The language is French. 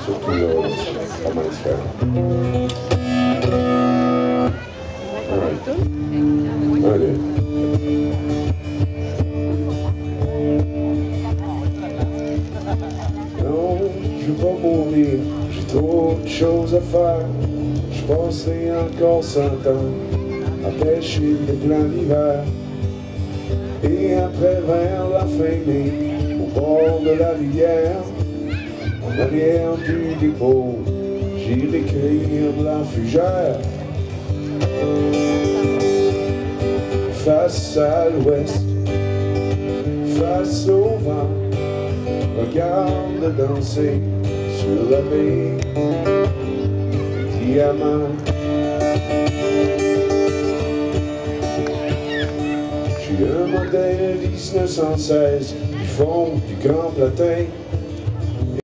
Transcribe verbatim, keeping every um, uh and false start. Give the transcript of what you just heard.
surtout là, pas mal faire. Right. Allez. Non, je vais pas mourir, j'ai trop de choses à faire. Je passerai encore cent ans à pêcher les plans d'hiver. Et après vers la fin mai, au bord de la rivière, en arrière du dépôt, j'irai cueillir de la fougère. Face à l'ouest, face au vent, regarde danser sur la baie diamant. Je suis un modèle dix-neuf cent seize, du fond du Grand Platin.